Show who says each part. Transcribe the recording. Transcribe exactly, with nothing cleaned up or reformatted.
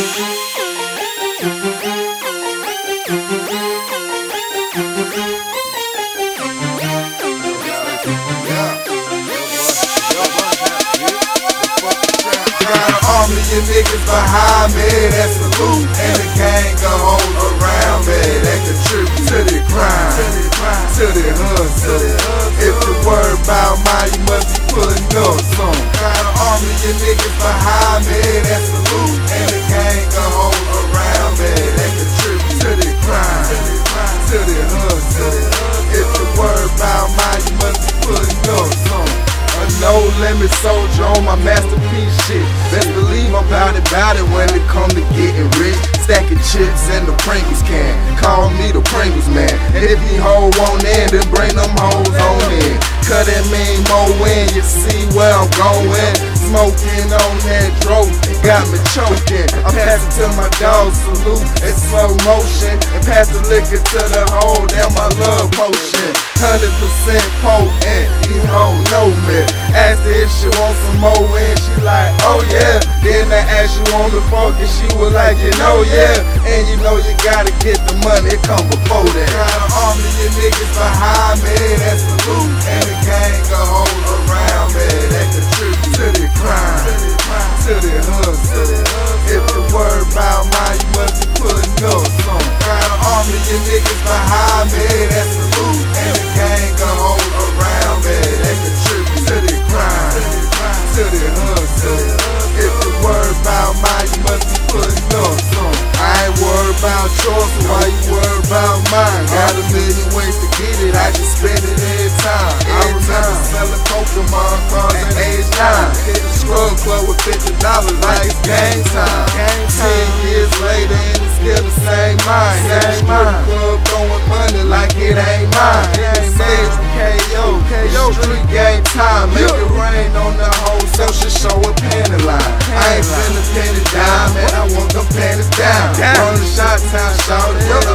Speaker 1: Army of niggas behind me, that's a loot. And the gang of hoes around me, that contribute to the crime, to the hustle. If you worry about mine, you must be pulling up some. Got an army of niggas behind me, that's a loot. And the gang of hoes around me, that contribute to the crime, to the hustle. If you worry about mine, you must be pulling up some. A no-limit soldier on my masterpiece shit. Best believe I'm bout it, bout it when it come to getting rich. Stacking chips in the Pringles can. Call me the Pringles man. And if you hoe on in, then bring them hoes on in. Cut that mean more in, you see where I'm going. Smoking on that dope, it got me choking. I'm passing to my dog, salute in slow motion. And pass the liquor to the hole, damn my love potion. Hundred percent potent, you don't know me. Asked her if she want some more and she like, oh yeah. Then I asked you on the fuck and she was like, you know yeah. And you know you gotta get the money, it come before that. Got an army of niggas behind me, that's the loot. And the gang of hoes around me, that contribute to the crime, to the hustle. If you worry about mine, you must be pulling up some. Got an army of niggas behind me, that's the loot. And the gang of hoes around me, that contribute to the crime, to the hustle. If you worry about mine, you must be pulling up some. I ain't worried about yours, so why you worry about mine? Got a million ways to get it, I just spend it every time. I remember selling Pokemon cards at age nine. Hit the scrub club with fifty dollars like it's game time. Ten years later and it's still the same mind. Hit the strip club throwing money like it ain't mine. Hit the stage with K O, street game time. Make it rain on the whole social show a panty line. I ain't finna pin it down, man, I want them panties down. Run the shot town, shout it,